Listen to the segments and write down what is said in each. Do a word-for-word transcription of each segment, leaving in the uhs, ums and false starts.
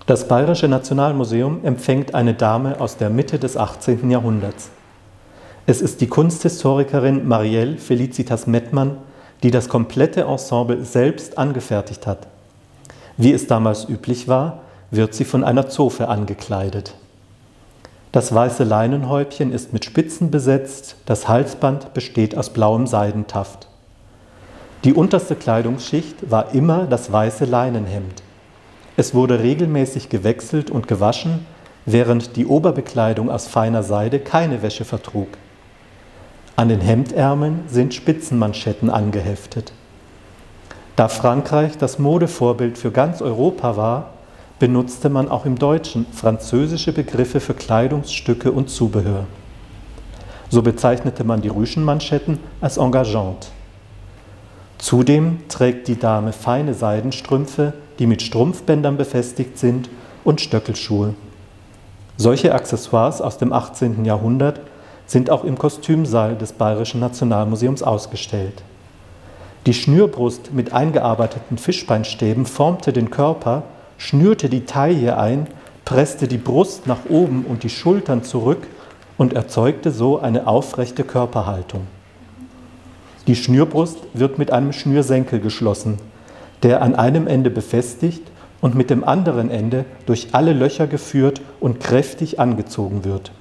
Das Bayerische Nationalmuseum empfängt eine Dame aus der Mitte des achtzehnten Jahrhunderts. Es ist die Kunsthistorikerin Marielle Felicitas Mettmann, die das komplette Ensemble selbst angefertigt hat. Wie es damals üblich war, wird sie von einer Zofe angekleidet. Das weiße Leinenhäubchen ist mit Spitzen besetzt, das Halsband besteht aus blauem Seidentaft. Die unterste Kleidungsschicht war immer das weiße Leinenhemd. Es wurde regelmäßig gewechselt und gewaschen, während die Oberbekleidung aus feiner Seide keine Wäsche vertrug. An den Hemdärmeln sind Spitzenmanschetten angeheftet. Da Frankreich das Modevorbild für ganz Europa war, benutzte man auch im Deutschen französische Begriffe für Kleidungsstücke und Zubehör. So bezeichnete man die Rüschenmanschetten als engageante. Zudem trägt die Dame feine Seidenstrümpfe, die mit Strumpfbändern befestigt sind, und Stöckelschuhe. Solche Accessoires aus dem achtzehnten Jahrhundert sind auch im Kostümsaal des Bayerischen Nationalmuseums ausgestellt. Die Schnürbrust mit eingearbeiteten Fischbeinstäben formte den Körper, schnürte die Taille ein, presste die Brust nach oben und die Schultern zurück und erzeugte so eine aufrechte Körperhaltung. Die Schnürbrust wird mit einem Schnürsenkel geschlossen, der an einem Ende befestigt und mit dem anderen Ende durch alle Löcher geführt und kräftig angezogen wird.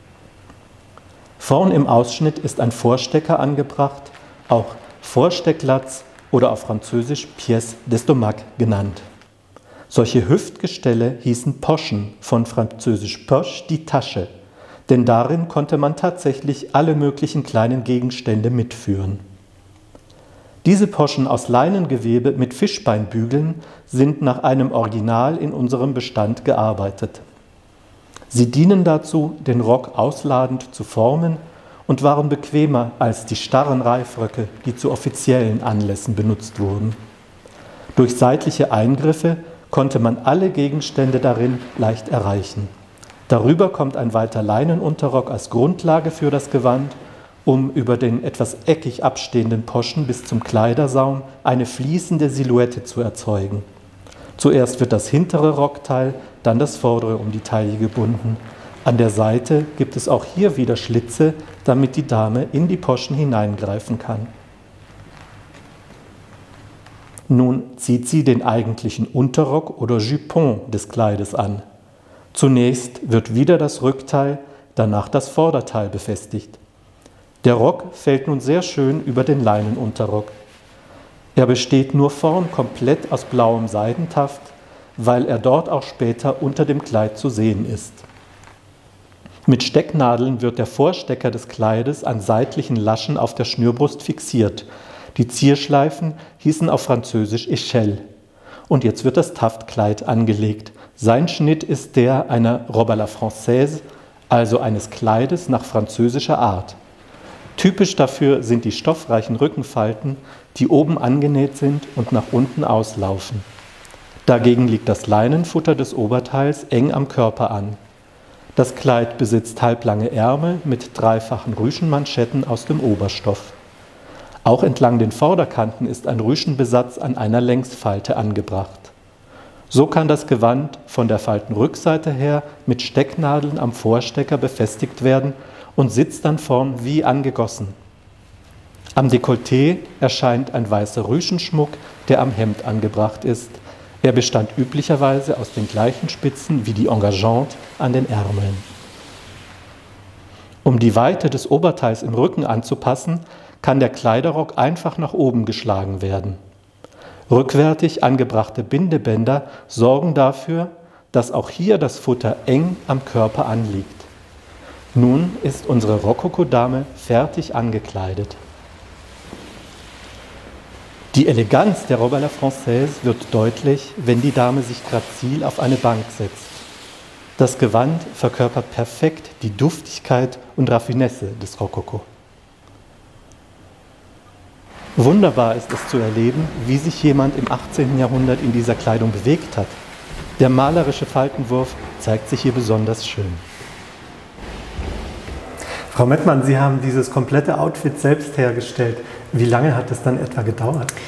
Vorn im Ausschnitt ist ein Vorstecker angebracht, auch Vorstecklatz oder auf Französisch Pièce d'estomac genannt. Solche Hüftgestelle hießen Pochen, von Französisch Poche, die Tasche, denn darin konnte man tatsächlich alle möglichen kleinen Gegenstände mitführen. Diese Pochen aus Leinengewebe mit Fischbeinbügeln sind nach einem Original in unserem Bestand gearbeitet. Sie dienen dazu, den Rock ausladend zu formen und waren bequemer als die starren Reifröcke, die zu offiziellen Anlässen benutzt wurden. Durch seitliche Eingriffe konnte man alle Gegenstände darin leicht erreichen. Darüber kommt ein weiter Leinenunterrock als Grundlage für das Gewand, um über den etwas eckig abstehenden Pochen bis zum Kleidersaum eine fließende Silhouette zu erzeugen. Zuerst wird das hintere Rockteil, dann das vordere um die Taille gebunden. An der Seite gibt es auch hier wieder Schlitze, damit die Dame in die Pochen hineingreifen kann. Nun zieht sie den eigentlichen Unterrock oder Jupon des Kleides an. Zunächst wird wieder das Rückteil, danach das Vorderteil befestigt. Der Rock fällt nun sehr schön über den Leinenunterrock. Er besteht nur vorn komplett aus blauem Seidentaft, weil er dort auch später unter dem Kleid zu sehen ist. Mit Stecknadeln wird der Vorstecker des Kleides an seitlichen Laschen auf der Schnürbrust fixiert. Die Zierschleifen hießen auf Französisch Échelle. Und jetzt wird das Taftkleid angelegt. Sein Schnitt ist der einer Robe à la Française, also eines Kleides nach französischer Art. Typisch dafür sind die stoffreichen Rückenfalten, die oben angenäht sind und nach unten auslaufen. Dagegen liegt das Leinenfutter des Oberteils eng am Körper an. Das Kleid besitzt halblange Ärmel mit dreifachen Rüschenmanschetten aus dem Oberstoff. Auch entlang den Vorderkanten ist ein Rüschenbesatz an einer Längsfalte angebracht. So kann das Gewand von der Faltenrückseite her mit Stecknadeln am Vorstecker befestigt werden und sitzt dann vorn wie angegossen. Am Dekolleté erscheint ein weißer Rüschenschmuck, der am Hemd angebracht ist. Er bestand üblicherweise aus den gleichen Spitzen wie die Engageante an den Ärmeln. Um die Weite des Oberteils im Rücken anzupassen, kann der Kleiderrock einfach nach oben geschlagen werden. Rückwärtig angebrachte Bindebänder sorgen dafür, dass auch hier das Futter eng am Körper anliegt. Nun ist unsere Rokoko-Dame fertig angekleidet. Die Eleganz der Robe à la Française wird deutlich, wenn die Dame sich grazil auf eine Bank setzt. Das Gewand verkörpert perfekt die Duftigkeit und Raffinesse des Rokoko. Wunderbar ist es zu erleben, wie sich jemand im achtzehnten Jahrhundert in dieser Kleidung bewegt hat. Der malerische Faltenwurf zeigt sich hier besonders schön. Frau Mettmann, Sie haben dieses komplette Outfit selbst hergestellt. Wie lange hat es dann etwa gedauert?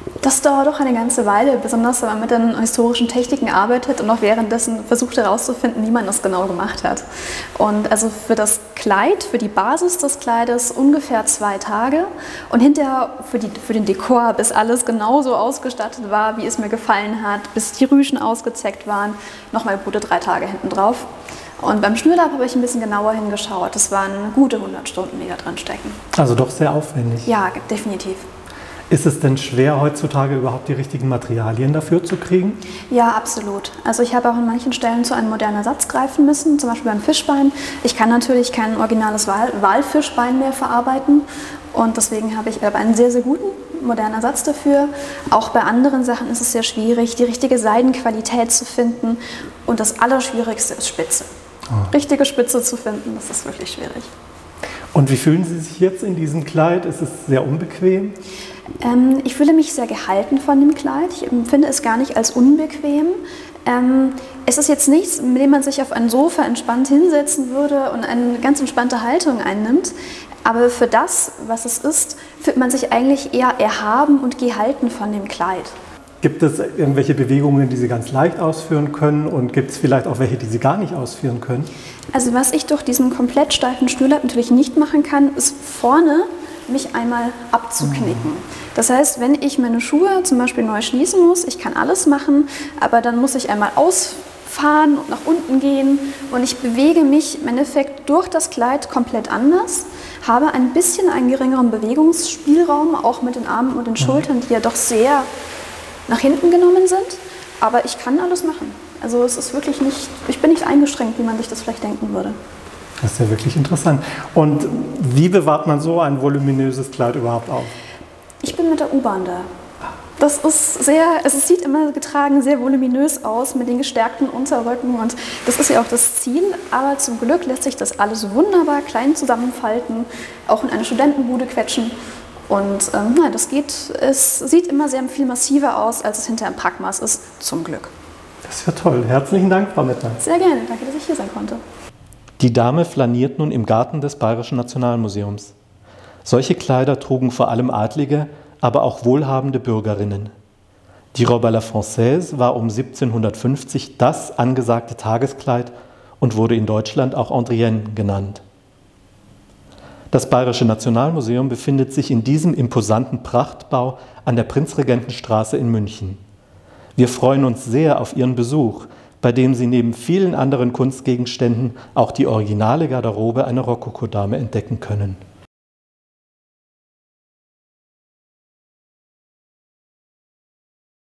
Das dauert doch eine ganze Weile, besonders wenn man mit den historischen Techniken arbeitet und auch währenddessen versucht herauszufinden, wie man das genau gemacht hat. Und also für das Kleid, für die Basis des Kleides ungefähr zwei Tage und hinterher für, die, für den Dekor, bis alles genauso ausgestattet war, wie es mir gefallen hat, bis die Rüschen ausgezeckt waren, nochmal gute drei Tage hinten drauf. Und beim Schnürlapp habe ich ein bisschen genauer hingeschaut. Das waren gute hundert Stunden, die da drin stecken. Also doch sehr aufwendig. Ja, definitiv. Ist es denn schwer, heutzutage überhaupt die richtigen Materialien dafür zu kriegen? Ja, absolut. Also ich habe auch an manchen Stellen zu einem modernen Ersatz greifen müssen, zum Beispiel beim Fischbein. Ich kann natürlich kein originales Wal Walfischbein mehr verarbeiten und deswegen habe ich aber einen sehr, sehr guten modernen Ersatz dafür. Auch bei anderen Sachen ist es sehr schwierig, die richtige Seidenqualität zu finden und das Allerschwierigste ist Spitze. Oh. Richtige Spitze zu finden, das ist wirklich schwierig. Und wie fühlen Sie sich jetzt in diesem Kleid? Ist es sehr unbequem? Ähm, ich fühle mich sehr gehalten von dem Kleid. Ich empfinde es gar nicht als unbequem. Ähm, es ist jetzt nichts, mit dem man sich auf ein Sofa entspannt hinsetzen würde und eine ganz entspannte Haltung einnimmt. Aber für das, was es ist, fühlt man sich eigentlich eher erhaben und gehalten von dem Kleid. Gibt es irgendwelche Bewegungen, die Sie ganz leicht ausführen können und gibt es vielleicht auch welche, die Sie gar nicht ausführen können? Also was ich durch diesen komplett steifen Schnürlapp natürlich nicht machen kann, ist vorne mich einmal abzuknicken. Das heißt, wenn ich meine Schuhe zum Beispiel neu schließen muss, ich kann alles machen, aber dann muss ich einmal ausfahren und nach unten gehen und ich bewege mich im Endeffekt durch das Kleid komplett anders, habe ein bisschen einen geringeren Bewegungsspielraum, auch mit den Armen und den Schultern, die ja doch sehr nach hinten genommen sind, aber ich kann alles machen. Also es ist wirklich nicht, ich bin nicht eingeschränkt, wie man sich das vielleicht denken würde. Das ist ja wirklich interessant. Und wie bewahrt man so ein voluminöses Kleid überhaupt auf? Ich bin mit der U-Bahn da. Das ist sehr, also es sieht immer getragen sehr voluminös aus mit den gestärkten Unterröcken und das ist ja auch das Ziel, aber zum Glück lässt sich das alles wunderbar klein zusammenfalten, auch in eine Studentenbude quetschen. Und ähm, nein, das geht, es sieht immer sehr viel massiver aus, als es hinterher im Packmaß ist, zum Glück. Das ist ja toll. Herzlichen Dank, Frau Mettmann. Sehr gerne, danke, dass ich hier sein konnte. Die Dame flaniert nun im Garten des Bayerischen Nationalmuseums. Solche Kleider trugen vor allem Adlige, aber auch wohlhabende Bürgerinnen. Die Robe à la Française war um siebzehnhundertfünfzig das angesagte Tageskleid und wurde in Deutschland auch Andrienne genannt. Das Bayerische Nationalmuseum befindet sich in diesem imposanten Prachtbau an der Prinzregentenstraße in München. Wir freuen uns sehr auf Ihren Besuch, bei dem Sie neben vielen anderen Kunstgegenständen auch die originale Garderobe einer Rokokodame entdecken können.